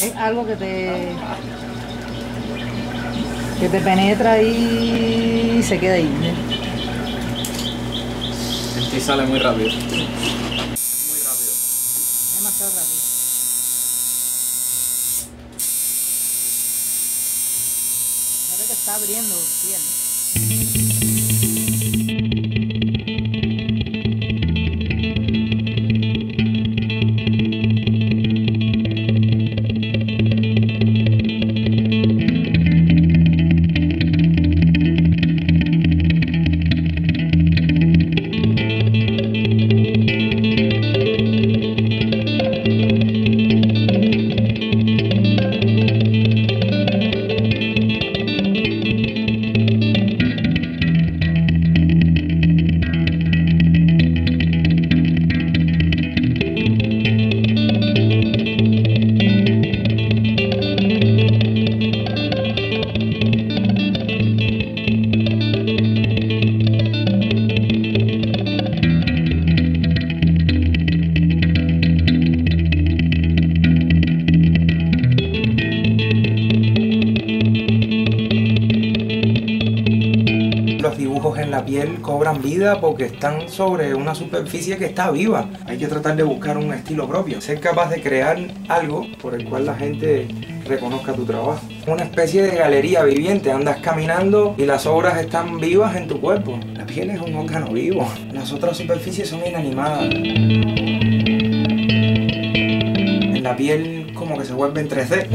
Es algo que te penetra y se queda ahí, ¿eh? En ti sale muy rápido. Muy rápido. Demasiado rápido. Parece que está abriendo piel. Los dibujos en la piel cobran vida porque están sobre una superficie que está viva. Hay que tratar de buscar un estilo propio, ser capaz de crear algo por el cual la gente reconozca tu trabajo. Una especie de galería viviente, andas caminando y las obras están vivas en tu cuerpo. La piel es un órgano vivo, las otras superficies son inanimadas. En la piel como que se vuelve en 3D.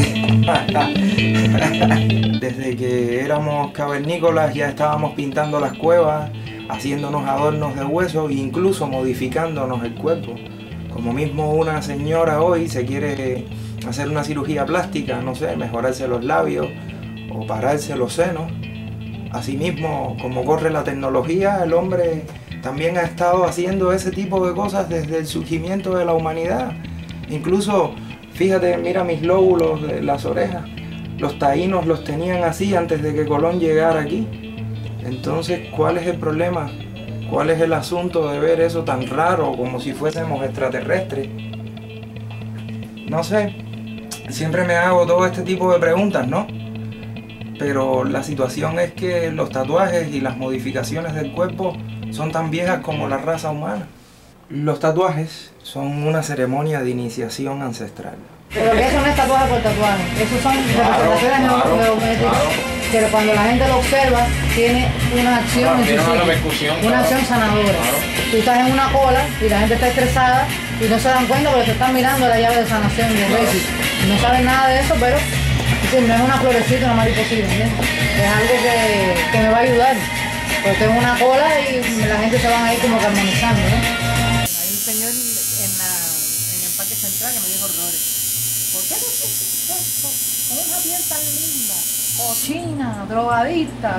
Desde que éramos cavernícolas ya estábamos pintando las cuevas, haciéndonos adornos de hueso e incluso modificándonos el cuerpo. Como mismo una señora hoy se quiere hacer una cirugía plástica, no sé, mejorarse los labios o pararse los senos. Asimismo, como corre la tecnología, el hombre también ha estado haciendo ese tipo de cosas desde el surgimiento de la humanidad. Incluso, fíjate, mira mis lóbulos de las orejas. Los taínos los tenían así antes de que Colón llegara aquí. Entonces, ¿cuál es el problema? ¿Cuál es el asunto de ver eso tan raro como si fuésemos extraterrestres? No sé, siempre me hago todo este tipo de preguntas, ¿no? Pero la situación es que los tatuajes y las modificaciones del cuerpo son tan viejas como la raza humana. Los tatuajes son una ceremonia de iniciación ancestral. Pero que eso no es tatuaje por tatuaje, esos son representaciones geométricas, pero cuando la gente lo observa, tiene una acción en su psique, una acción sanadora. Tú estás en una cola y la gente está estresada y no se dan cuenta porque te están mirando la llave de sanación de Reiki. No saben nada de eso, pero no es una florecita, una mariposita, ¿entiendes? Es algo que me va a ayudar, porque es una cola y la gente se van a ir como que armonizando, ¿no? Hay un señor en el Parque Central que me dijo horrores. ¿Por qué no hiciste esto con una piel tan linda? Cochina, drogadicta.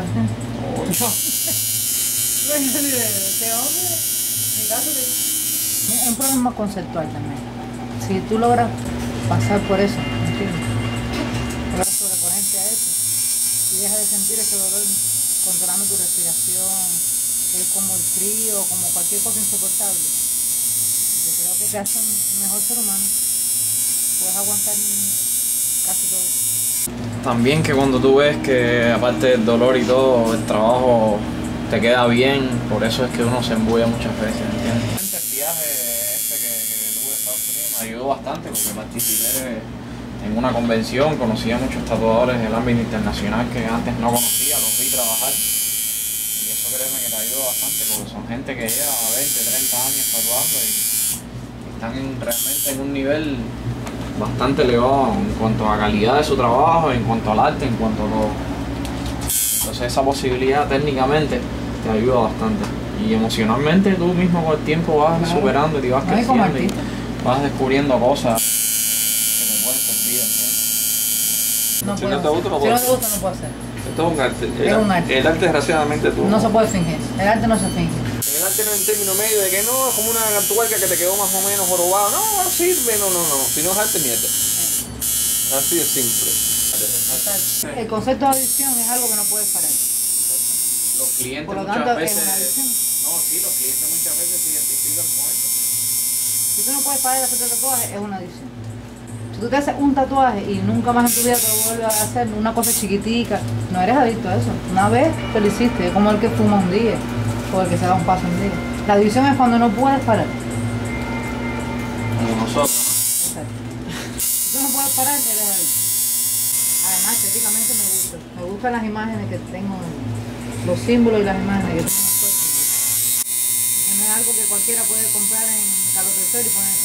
Este hombre, mi caso es un problema conceptual también. Si tú logras pasar por eso, ¿entiendes? Logras sobreponerte a eso y dejas de sentir ese dolor controlando tu respiración, es como el frío, como cualquier cosa insoportable. Yo creo que te hace un mejor ser humano. Puedes aguantar casi todo. También que cuando tú ves que aparte del dolor y todo, el trabajo te queda bien, por eso es que uno se embulla muchas veces, ¿entiendes? El viaje que tuve a Estados Unidos me ayudó bastante porque participé en una convención, conocí a muchos tatuadores del ámbito internacional que antes no conocía, los vi trabajar. Y eso créeme que te ayuda bastante porque son gente que lleva 20, 30 años tatuando y están realmente en un nivel bastante elevado en cuanto a calidad de su trabajo, en cuanto al arte, en cuanto a todo. Entonces esa posibilidad técnicamente te ayuda bastante. Y emocionalmente tú mismo con el tiempo vas superando y te vas creciendo y vas descubriendo cosas que te pueden servir, ¿entiendes? No Si no te gusta, no si puedo no te gusta, no puedo hacer. Esto es un arte. Es un arte. El arte, desgraciadamente, tú. No se puede fingir. El arte no se finge. El arte no es en término medio de que no, es como una tuerca que te quedó más o menos jorobada. No, no sirve, no. Si no es arte, mierda. Así de simple. El concepto de adicción es algo que no puedes parar. Los clientes Por lo muchas tanto, veces... es una adicción. No, sí, los clientes muchas veces se identifican con esto. Si tú no puedes parar de hacer tatuajes, es una adicción. Si Si tú te haces un tatuaje y nunca más en tu vida te lo vuelves a hacer, una cosa chiquitica, no eres adicto a eso. Una vez te lo hiciste, es como el que fuma un día o el que se da un paso un día. La adicción es cuando no puedes parar. Como nosotros. Exacto. Si tú no puedes parar, eres adicto. Además, estéticamente me gusta. Me gustan las imágenes que tengo, los símbolos y las imágenes que tengo en el cuerpo. No es algo que cualquiera puede comprar en Carlos III y ponerse.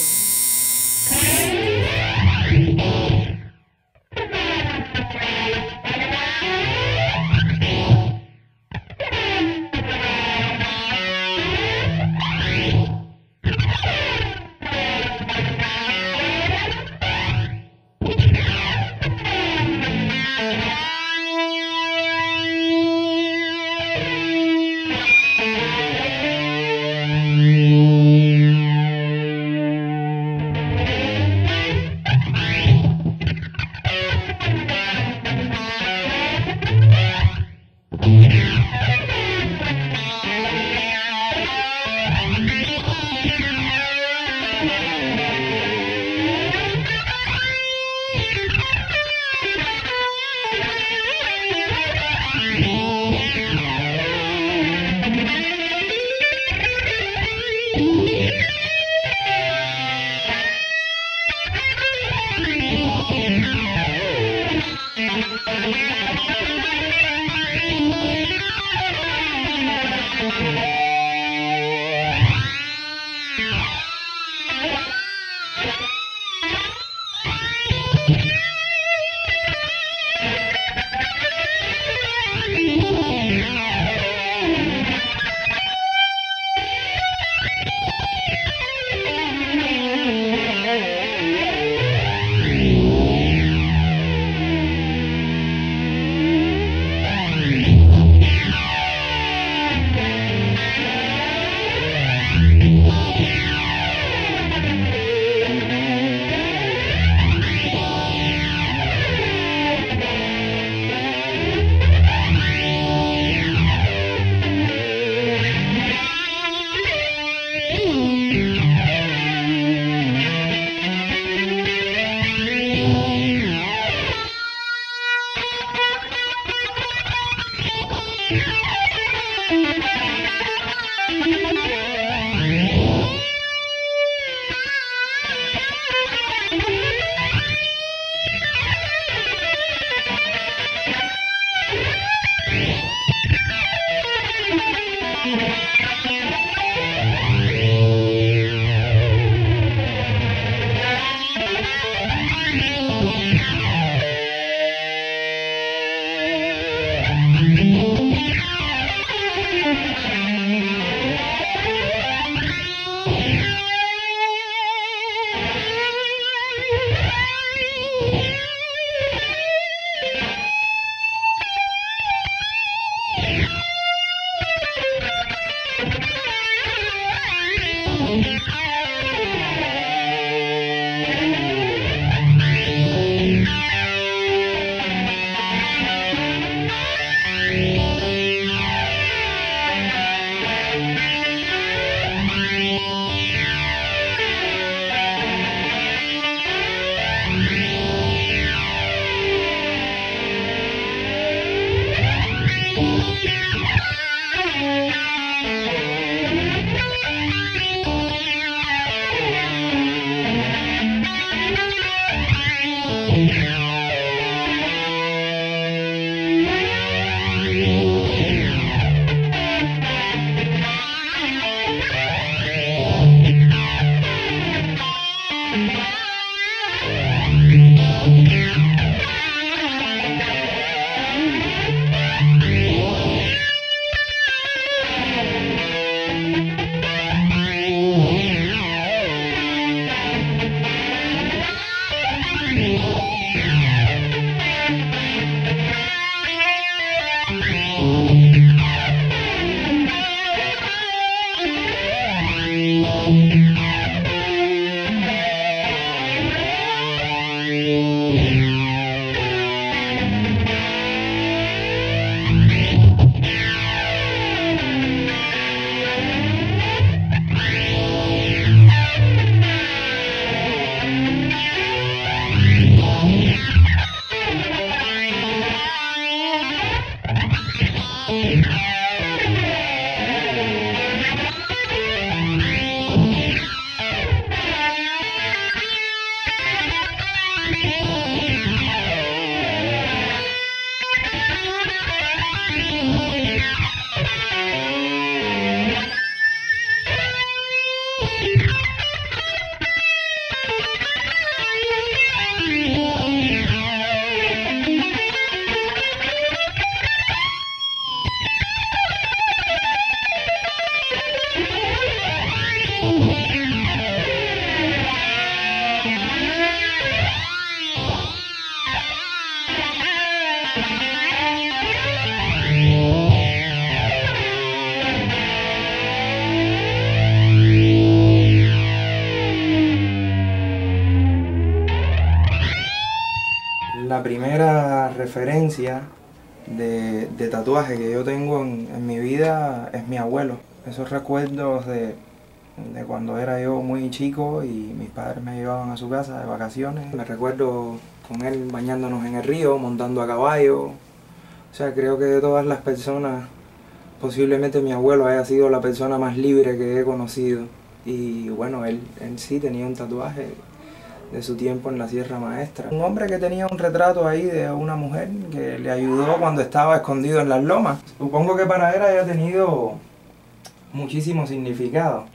La primera referencia de tatuaje que yo tengo en mi vida es mi abuelo. Esos recuerdos de cuando era yo muy chico y mis padres me llevaban a su casa de vacaciones. Me recuerdo con él bañándonos en el río, montando a caballo. O sea, creo que de todas las personas, posiblemente mi abuelo haya sido la persona más libre que he conocido. Y bueno, él sí tenía un tatuaje de su tiempo en la Sierra Maestra. Un hombre que tenía un retrato ahí de una mujer que le ayudó cuando estaba escondido en las lomas. Supongo que para él haya tenido muchísimo significado.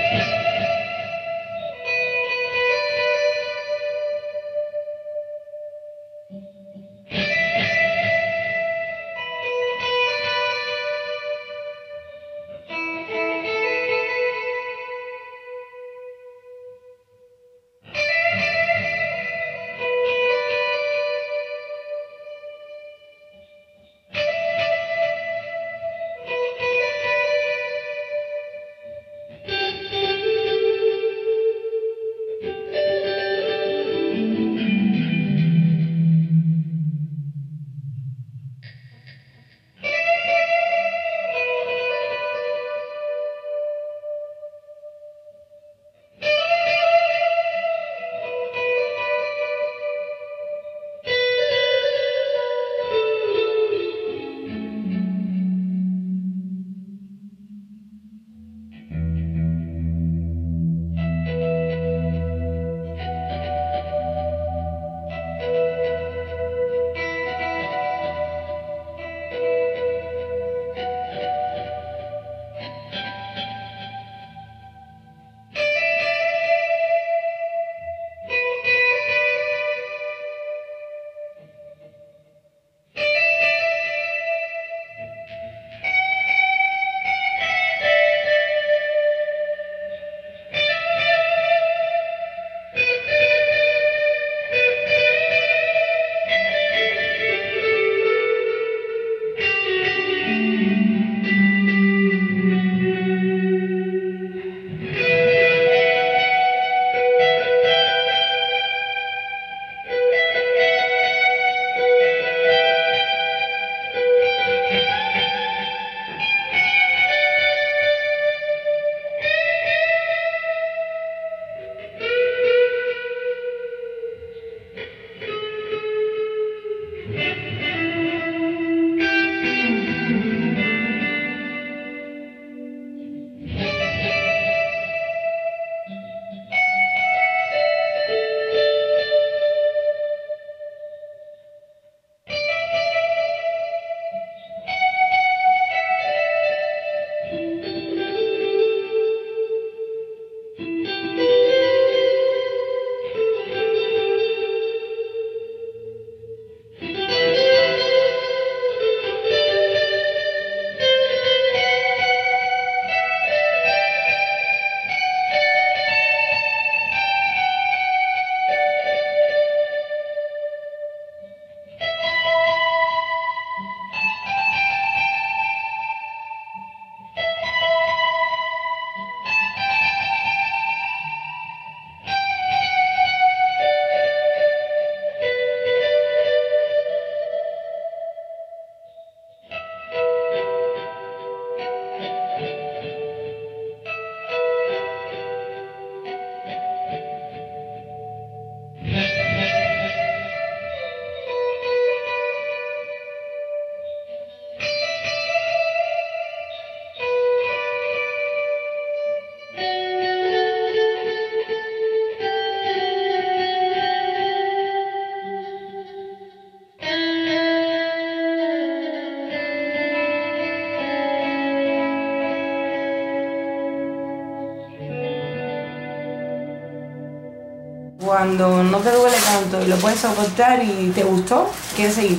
Cuando no te duele tanto y lo puedes soportar y te gustó, quieres seguir.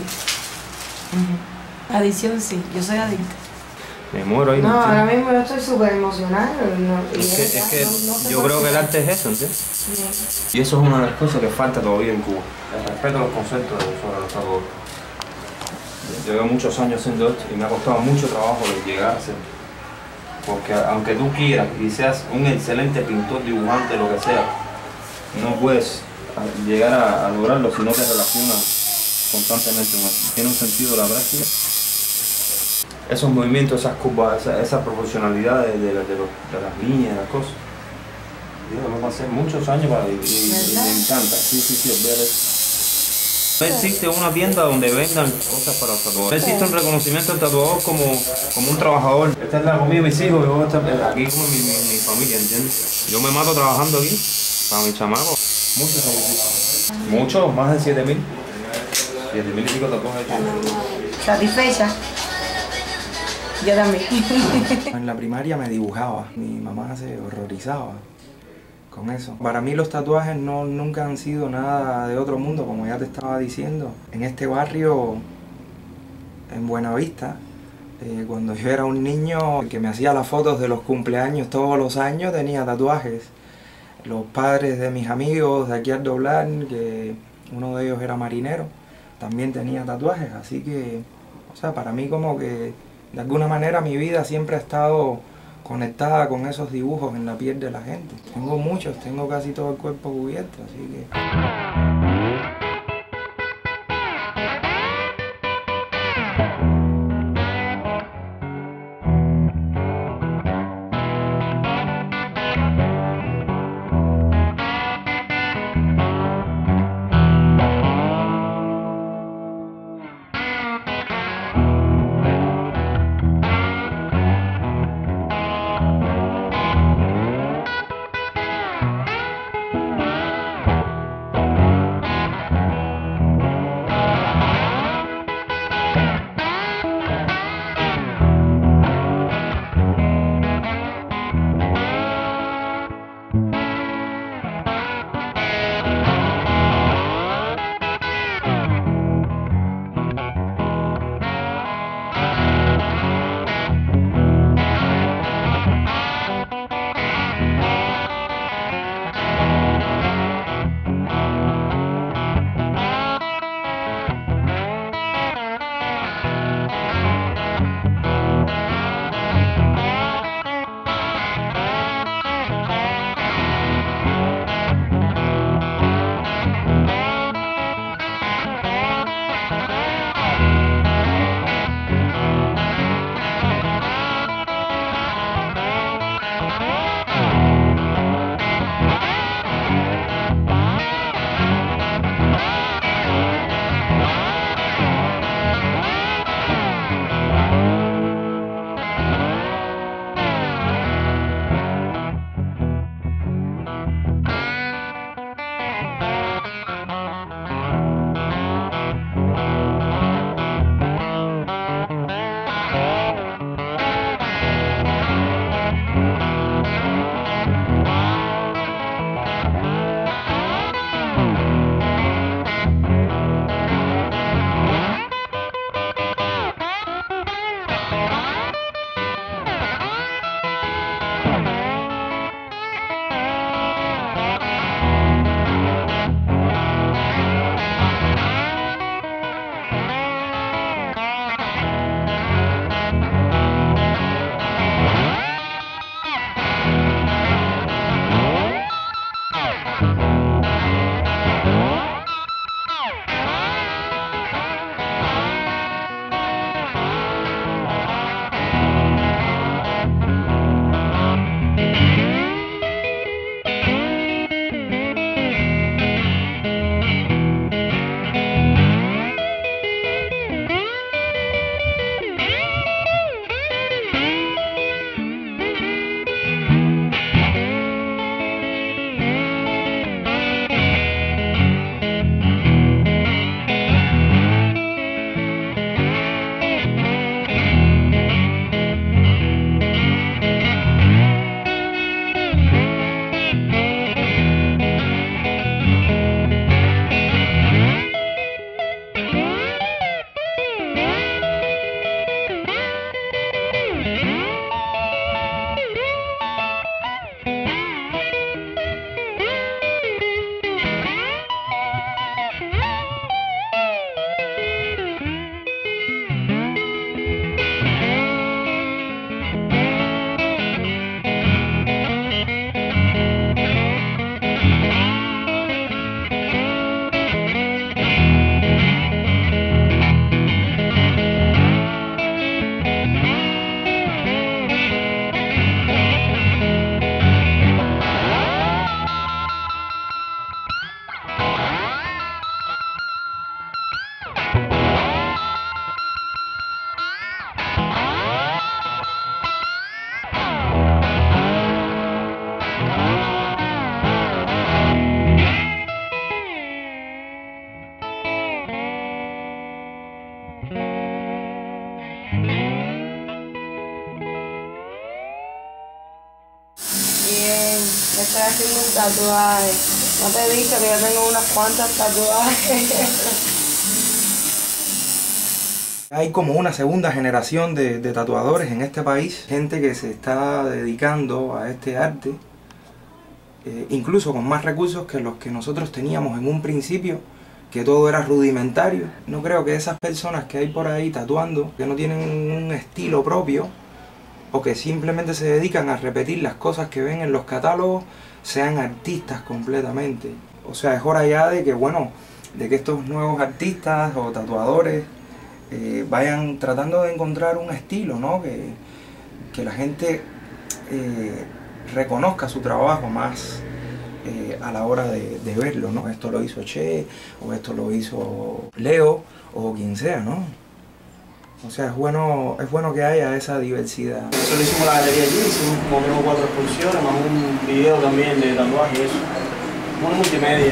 Adicción sí, yo soy adicta. Me muero ahí. No, ahora mismo yo estoy súper emocional. Yo creo que el arte es eso, ¿entiendes? Sí. Y eso es una de las cosas que falta todavía en Cuba. El respeto a los conceptos sobre los tatuajes. Llevo muchos años haciendo esto y me ha costado mucho trabajo llegar a hacer. Porque aunque tú quieras y seas un excelente pintor, dibujante, lo que sea, no puedes llegar a lograrlo si no te relacionas constantemente con eso. Tiene un sentido la práctica. Esos movimientos, esas curvas, esa proporcionalidad de las líneas, de las cosas. Yo lo pasé muchos años para y me encanta. Sí, olvídate eso. No existe una tienda donde vendan cosas para tatuadores. No existe un reconocimiento del tatuador como un trabajador. Esta es la comida de mis hijos, yo aquí como mi familia, ¿entiendes? Yo me mato trabajando aquí para mis chamacos. Muchos sacrificios. Muchos, más de 7.000. 7.000 y pico tatuajes hechos. ¿Satisfecha? Yo también. En la primaria me dibujaba, mi mamá se horrorizaba con eso. Para mí los tatuajes nunca han sido nada de otro mundo, como ya te estaba diciendo. En este barrio, en Buenavista, cuando yo era un niño que me hacía las fotos de los cumpleaños todos los años, tenía tatuajes. Los padres de mis amigos de aquí al doblar, que uno de ellos era marinero, también tenía tatuajes, así que, o sea, para mí como que de alguna manera mi vida siempre ha estado conectada con esos dibujos en la piel de la gente. Tengo muchos, tengo casi todo el cuerpo cubierto, así que... estoy haciendo un tatuaje. No te he dicho que yo tengo unas cuantas tatuajes. Hay como una segunda generación de tatuadores en este país, gente que se está dedicando a este arte, incluso con más recursos que los que nosotros teníamos en un principio, que todo era rudimentario. No creo que esas personas que hay por ahí tatuando, que no tienen un estilo propio, o que simplemente se dedican a repetir las cosas que ven en los catálogos, sean artistas completamente. O sea, es hora ya de que, bueno, de que estos nuevos artistas o tatuadores vayan tratando de encontrar un estilo, ¿no? Que la gente reconozca su trabajo más a la hora de verlo, ¿no? Esto lo hizo Che, o esto lo hizo Leo, o quien sea, ¿no? O sea, es bueno que haya esa diversidad. Eso lo hicimos en la galería allí, hicimos como menos 4 exposiciones, más un video también de tatuaje y eso. Una multimedia.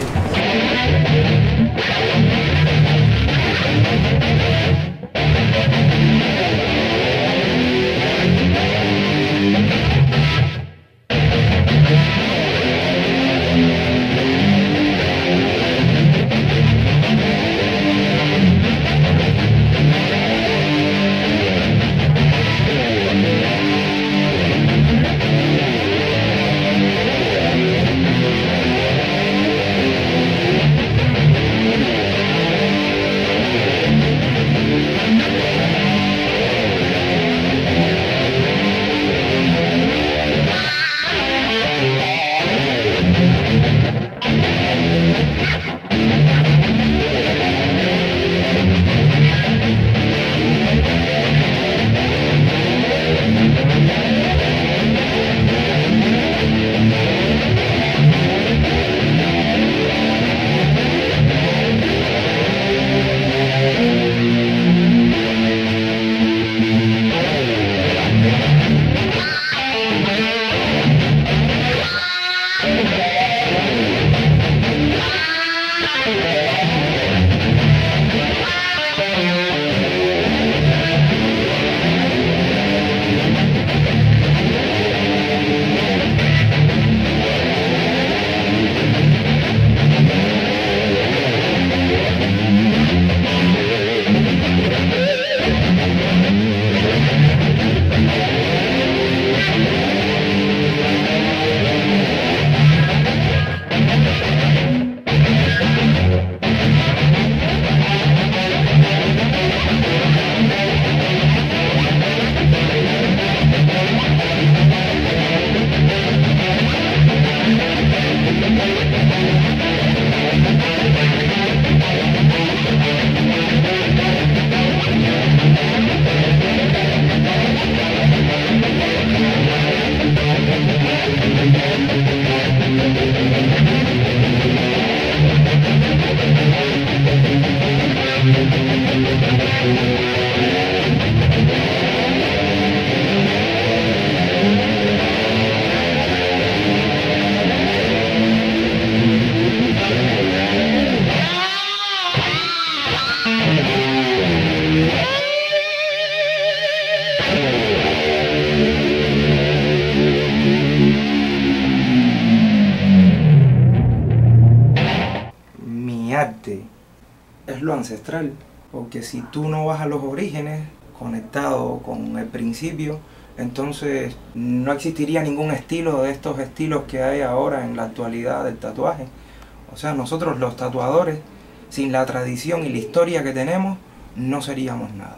Es lo ancestral, porque si tú no vas a los orígenes, conectado con el principio, entonces no existiría ningún estilo de estos estilos que hay ahora en la actualidad del tatuaje. O sea, nosotros los tatuadores, sin la tradición y la historia que tenemos, no seríamos nada.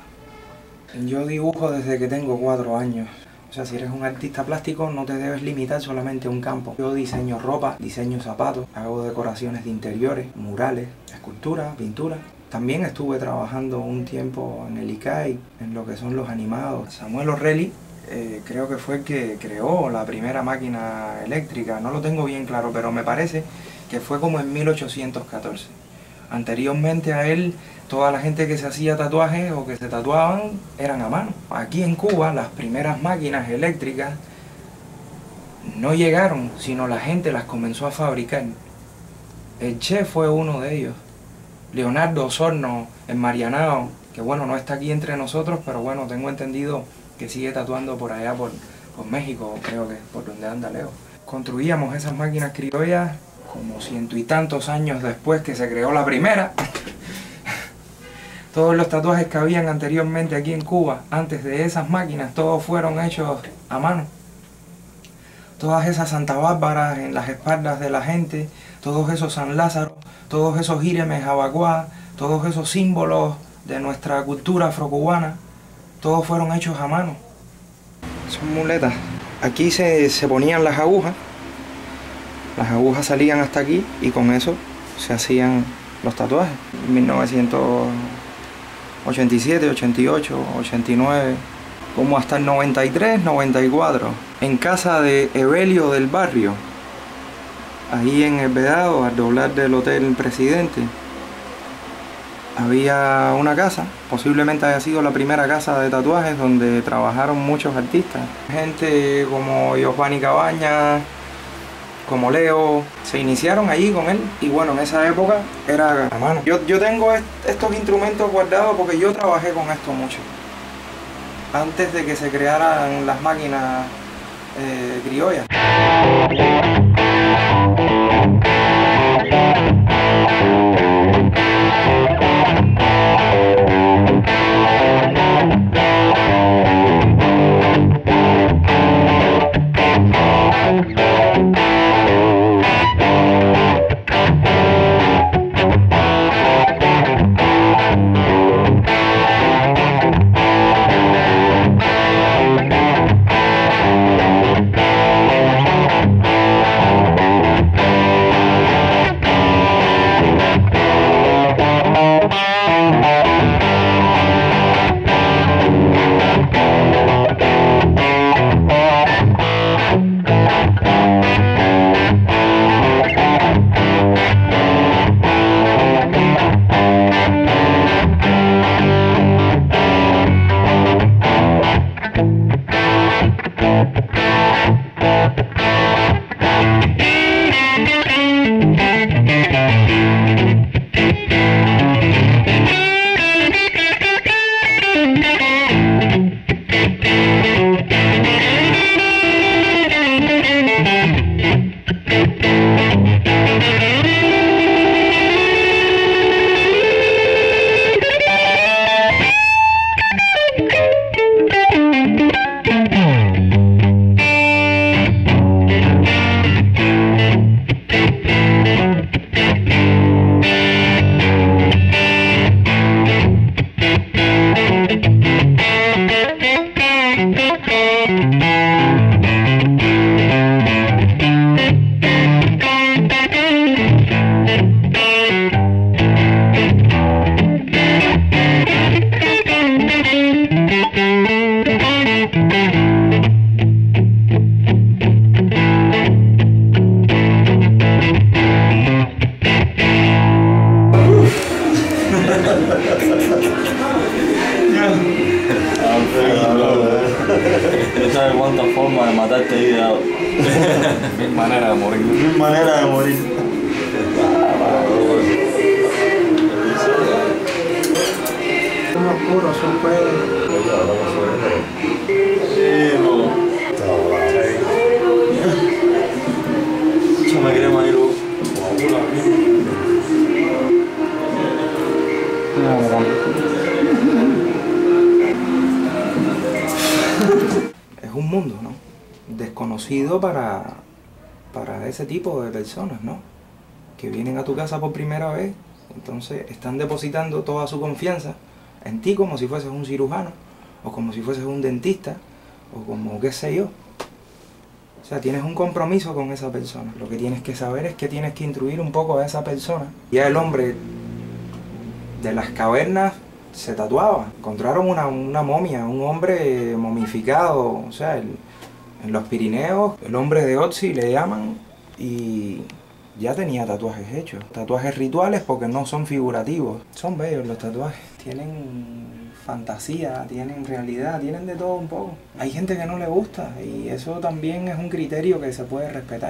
Yo dibujo desde que tengo 4 años. O sea, si eres un artista plástico no te debes limitar solamente a un campo. Yo diseño ropa, diseño zapatos, hago decoraciones de interiores, murales, esculturas, pinturas. También estuve trabajando un tiempo en el ICAI, en lo que son los animados. Samuel O'Reilly creo que fue el que creó la primera máquina eléctrica. No lo tengo bien claro, pero me parece que fue como en 1814. Anteriormente a él, toda la gente que se hacía tatuajes o que se tatuaban eran a mano. Aquí en Cuba las primeras máquinas eléctricas no llegaron, sino la gente las comenzó a fabricar. El Che fue uno de ellos. Leonardo Osorno en Marianao, que bueno, no está aquí entre nosotros, pero bueno, tengo entendido que sigue tatuando por allá por México, creo que por donde anda Leo. construíamos esas máquinas criollas como 100 y tantos años después que se creó la primera. Todos los tatuajes que habían anteriormente aquí en Cuba, antes de esas máquinas, todos fueron hechos a mano. Todas esas Santa Bárbaras en las espaldas de la gente, todos esos San Lázaro, todos esos íremes Jabacuá, todos esos símbolos de nuestra cultura afrocubana, todos fueron hechos a mano. Son muletas. Aquí se ponían las agujas salían hasta aquí y con eso se hacían los tatuajes. 1987, 88, 89, como hasta el 93, 94, en casa de Evelio del Barrio, ahí en El Vedado, al doblar del Hotel Presidente, había una casa, posiblemente haya sido la primera casa de tatuajes donde trabajaron muchos artistas. Gente como Giovanni Cabañas, como Leo, se iniciaron allí con él y bueno, en esa época era a mano. Yo tengo estos instrumentos guardados porque yo trabajé con esto mucho. Antes de que se crearan las máquinas criollas. sabes cuántas formas de matarte hay de lado. Mil maneras de morir. Mil maneras de morir. Son oscuros, son feos. Yo me quería morir. Es un mundo, ¿no? Desconocido para ese tipo de personas, ¿no? Que vienen a tu casa por primera vez, entonces están depositando toda su confianza en ti como si fueses un cirujano, o como si fueses un dentista, o como qué sé yo. O sea, tienes un compromiso con esa persona. Lo que tienes que saber es que tienes que instruir un poco a esa persona. Ya el hombre de las cavernas se tatuaba. Encontraron una momia, un hombre momificado, o sea, en los Pirineos, el hombre de Otzi le llaman, y ya tenía tatuajes hechos. Tatuajes rituales porque no son figurativos. Son bellos los tatuajes. Tienen fantasía, tienen realidad, tienen de todo un poco. Hay gente que no le gusta y eso también es un criterio que se puede respetar.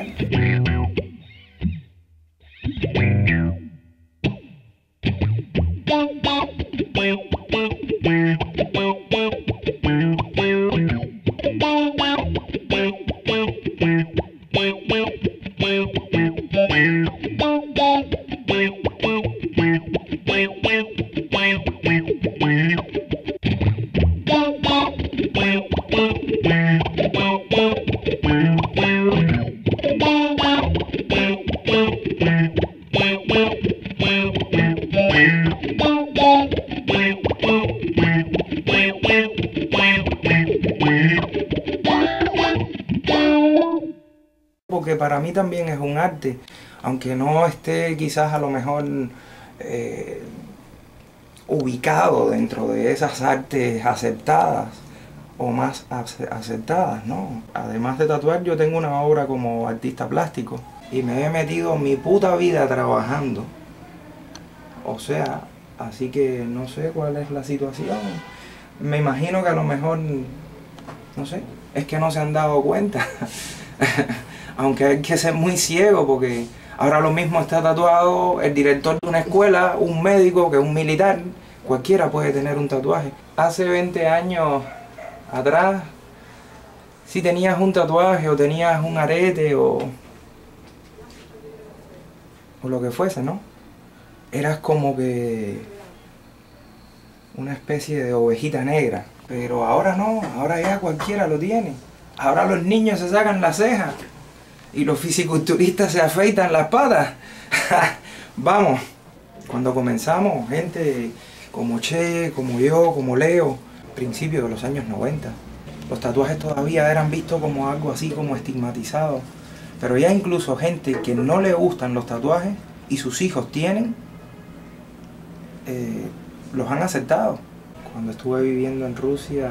Porque para mí también es un arte, aunque no esté quizás a lo mejor ubicado dentro de esas artes aceptadas o más aceptadas, ¿no? Además de tatuar, yo tengo una obra como artista plástico y me he metido mi puta vida trabajando. O sea, así que no sé cuál es la situación. Me imagino que a lo mejor, no sé, es que no se han dado cuenta. Aunque hay que ser muy ciego porque ahora lo mismo está tatuado el director de una escuela, un médico, que un militar. Cualquiera puede tener un tatuaje. Hace 20 años atrás, si tenías un tatuaje o tenías un arete o lo que fuese, ¿no? Eras como que una especie de ovejita negra. Pero ahora no, ahora ya cualquiera lo tiene. Ahora los niños se sacan las cejas y los fisiculturistas se afeitan las patas. Vamos, cuando comenzamos, gente como Che, como yo, como Leo, principios de los años 90, los tatuajes todavía eran vistos como algo así como estigmatizado. Pero ya incluso gente que no le gustan los tatuajes y sus hijos tienen, los han aceptado. Cuando estuve viviendo en Rusia,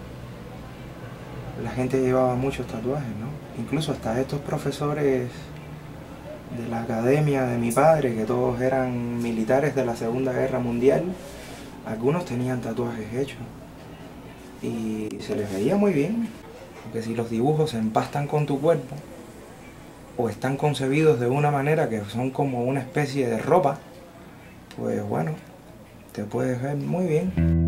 la gente llevaba muchos tatuajes, ¿no? Incluso hasta estos profesores de la academia de mi padre, que todos eran militares de la Segunda Guerra Mundial, algunos tenían tatuajes hechos y se les veía muy bien, porque si los dibujos se empastan con tu cuerpo o están concebidos de una manera que son como una especie de ropa, pues bueno, te puedes ver muy bien.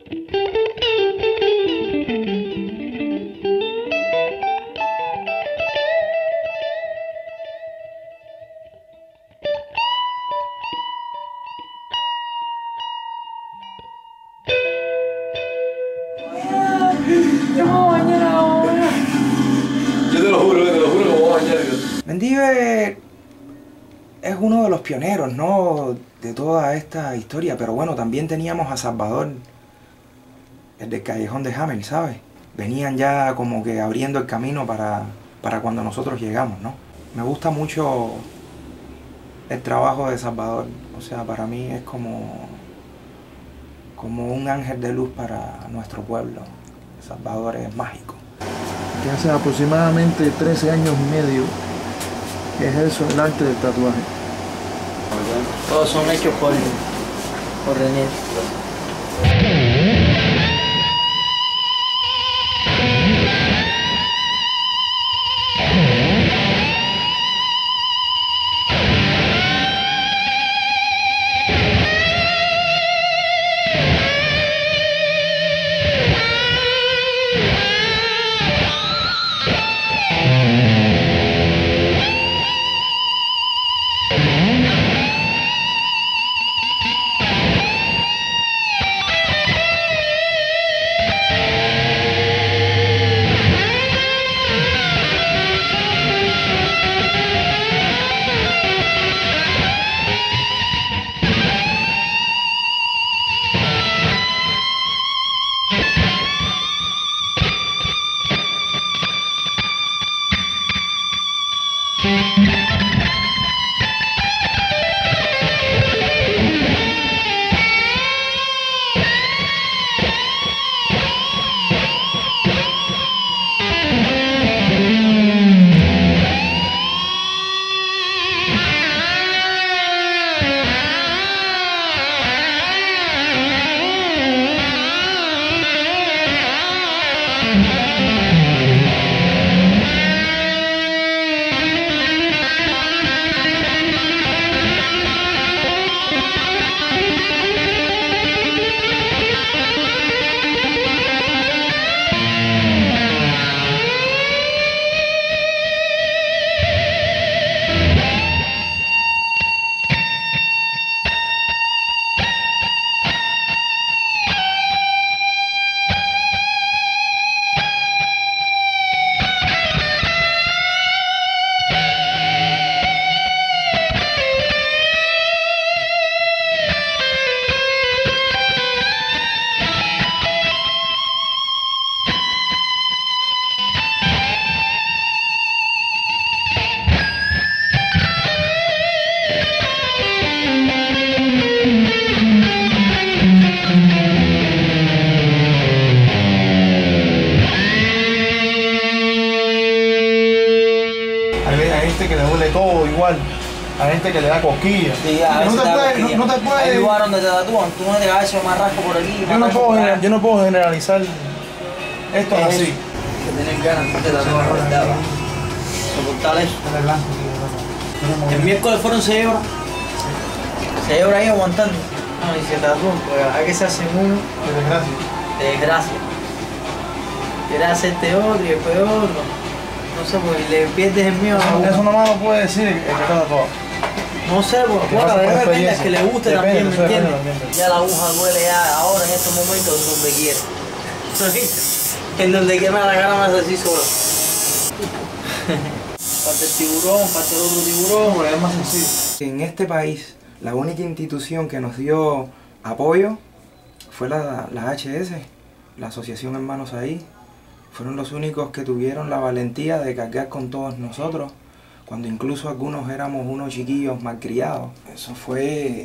Yo te lo juro que me voy a bañar. Mendive es uno de los pioneros, ¿no?, de toda esta historia, pero bueno, también teníamos a Salvador, el del Callejón de Hammer, ¿sabes? Venían ya como que abriendo el camino para cuando nosotros llegamos, ¿no? Me gusta mucho el trabajo de Salvador, o sea, para mí es como un ángel de luz para nuestro pueblo. Salvador es mágico. Que hace aproximadamente 13 años y medio que ejerzo el arte del tatuaje. Todos son hechos por René. Que le duele todo igual, hay gente que le da cosquillas. Sí, a veces no te puede. Hay lugares donde te tatúan, tú no te vas a echar más rasco por aquí. Yo no puedo generalizar esto Es así. Que tener ganas de tatuar, ¿verdad? Soportar eso. El miércoles fueron 6 horas. 6 horas ahí aguantando. No, y se tatúan, pues hay que se hacen uno. De desgracia. De desgracia. Quieres hacerte otro y después otro. No sé, pues le pierdes el miedo a uno. Eso nomás lo puede decir el que está tatuado. No sé, pues bueno, depende, es que le guste también, ¿me entiendes? Ya la aguja duele ya ahora en estos momentos donde quiere. En donde quiera la cara más así sola. Parte el tiburón, parte el otro tiburón, es más sencillo. En este país, la única institución que nos dio apoyo fue la HS, la Asociación Hermanos Ahí. Fueron los únicos que tuvieron la valentía de cargar con todos nosotros, cuando incluso algunos éramos unos chiquillos malcriados. Eso fue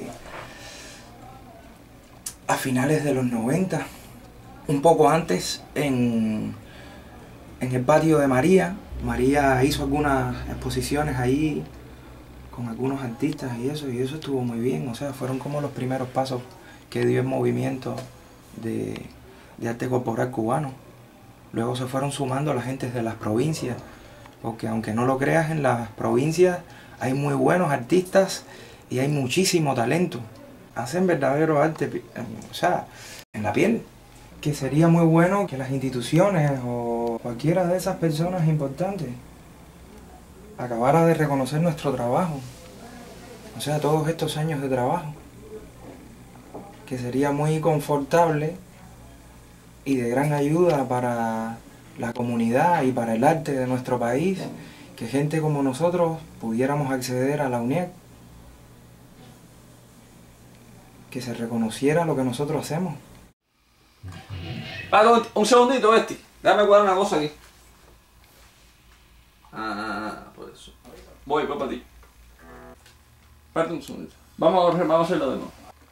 a finales de los 90, un poco antes en el patio de María. María hizo algunas exposiciones ahí con algunos artistas y eso estuvo muy bien. O sea, fueron como los primeros pasos que dio el movimiento de arte corporal cubano. Luego se fueron sumando la gente de las provincias, porque aunque no lo creas, en las provincias hay muy buenos artistas y hay muchísimo talento. Hacen verdadero arte, o sea, en la piel. que sería muy bueno que las instituciones o cualquiera de esas personas importantes acabara de reconocer nuestro trabajo, o sea, todos estos años de trabajo, que sería muy confortable y de gran ayuda para la comunidad y para el arte de nuestro país, que gente como nosotros pudiéramos acceder a la UNIAC, que se reconociera lo que nosotros hacemos. Un segundito, Besti. Déjame cuadrar una cosa aquí. Por eso. Voy para ti. Espérate un segundito. Vamos a hacerlo de nuevo.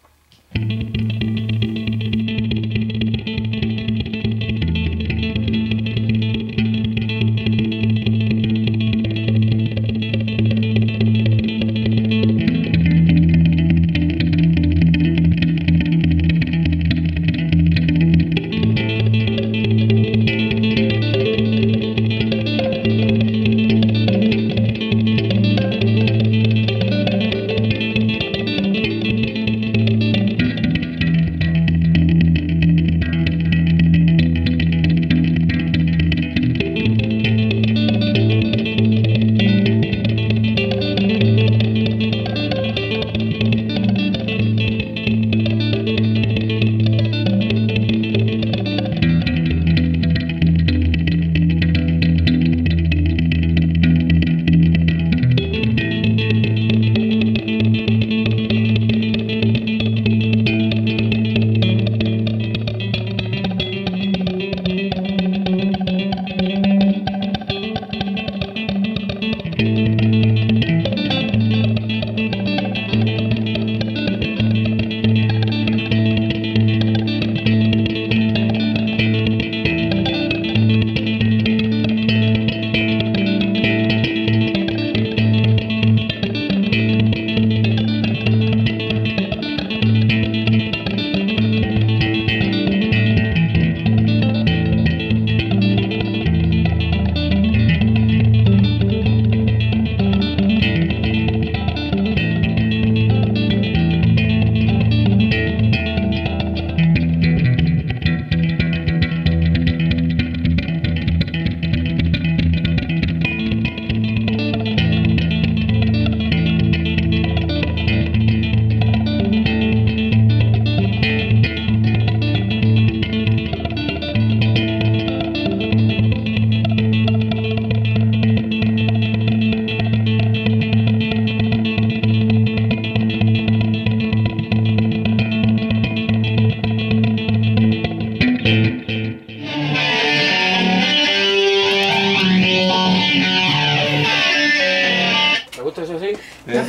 Es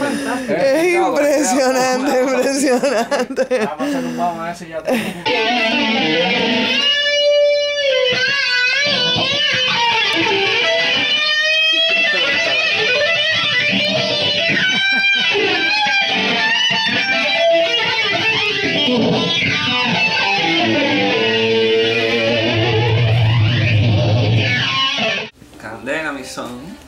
impresionante, impresionante. Vamos a hacer un vamos a ese ya. Candela, mi son.